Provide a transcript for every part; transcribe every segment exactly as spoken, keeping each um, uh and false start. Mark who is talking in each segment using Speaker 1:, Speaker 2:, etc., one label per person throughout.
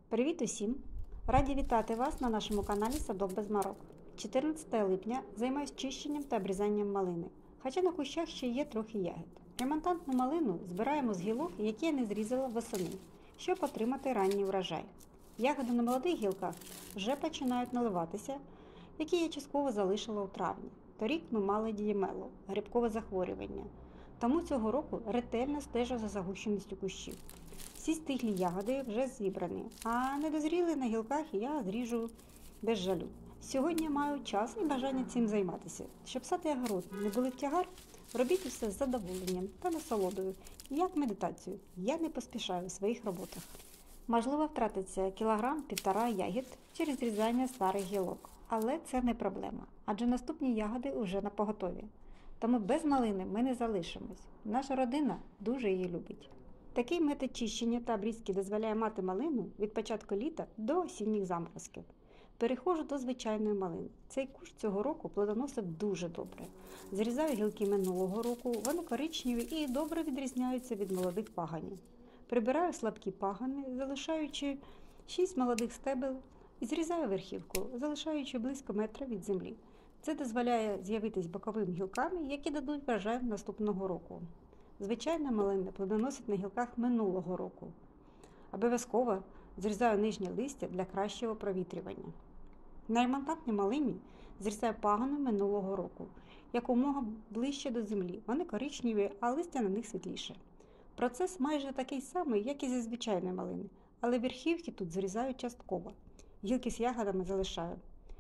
Speaker 1: Привіт усім! Раді вітати вас на нашому каналі Садок без марок. чотирнадцятого липня займаюсь чищенням та обрізанням малини, хоча на кущах ще є трохи ягід. Ремонтантну малину збираємо з гілок, які я не зрізала восени, щоб отримати ранній врожай. Ягоди на молодих гілках вже починають наливатися, які я частково залишила у травні. Торік ми мали діємелу, грибкове захворювання, тому цього року ретельно стежу за загущеністю кущів. Всі стиглі ягоди вже зібрані, а недозріли на гілках я зріжу без жалю. Сьогодні маю час і бажання цим займатися. Щоб сад і огород не були в тягар, робіть усе з задоволенням та насолодою, як медитацію. Я не поспішаю у своїх роботах. Можливо, втратиться кілограм-півтора ягід через зрізання старих гілок, але це не проблема, адже наступні ягоди вже на поготові. Тому без малини ми не залишимось. Наша родина дуже її любить. Такий метод чищення та обрізки дозволяє мати малину від початку літа до осінніх заморозків. Переходжу до звичайної малини. Цей кущ цього року плодоносив дуже добре. Зрізаю гілки минулого року, вони коричневі і добре відрізняються від молодих паганів. Прибираю слабкі пагани, залишаючи шість молодих стебел, і зрізаю верхівку, залишаючи близько метра від землі. Це дозволяє з'явитись боковим гілкам, які дадуть врожай наступного року. Звичайна малина плодоносить на гілках минулого року. Обов'язково зрізаю нижнє листя для кращого провітрювання. На ремонтантній малині зрізаю пагони минулого року, якомога ближче до землі. Вони коричневі, а листя на них світліше. Процес майже такий самий, як і зі звичайної малини, але верхівки тут зрізаю частково. Гілки з ягодами залишаю,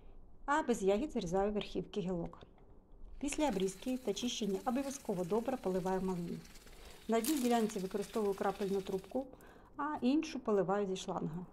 Speaker 1: а без ягід зрізаю верхівки гілок. Після обрізки та чищення обов'язково добре поливаю малину. На одній ділянці використовую крапельну трубку, а іншу поливаю зі шланга.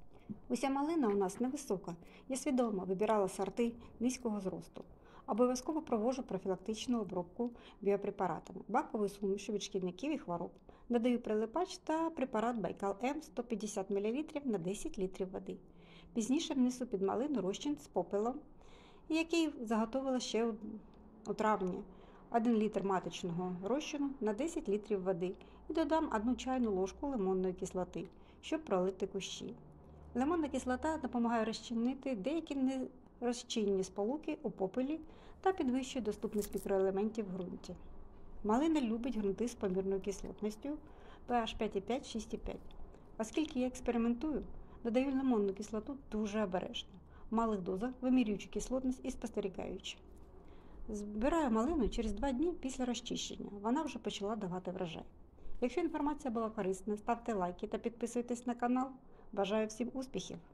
Speaker 1: Уся малина у нас невисока, я свідомо вибирала сорти низького зросту. Обов'язково проводжу профілактичну обробку біопрепаратами, баковою сумішю від шкідників і хвороб. Додаю прилипач та препарат Байкал М сто п'ятдесят мілілітрів на десять літрів води. Пізніше внесу під малину розчин з попелом, який заготовила ще у травні. один літр маточного розчину на десять літрів води і додам одну чайну ложку лимонної кислоти, щоб пролити кущі. Лимонна кислота допомагає розчинити деякі нерозчинні сполуки у попелі та підвищує доступність мікроелементів в ґрунті. Малина любить ґрунти з помірною кислотністю pH п'ять і п'ять - шість і п'ять. Оскільки я експериментую, додаю лимонну кислоту дуже обережно, в малих дозах, вимірюючи кислотність і спостерігаючи. Збираю малину через два дні після розчищення. Вона вже почала давати врожай. Якщо інформація була корисна, ставте лайки та підписуйтесь на канал. Бажаю всім успіхів!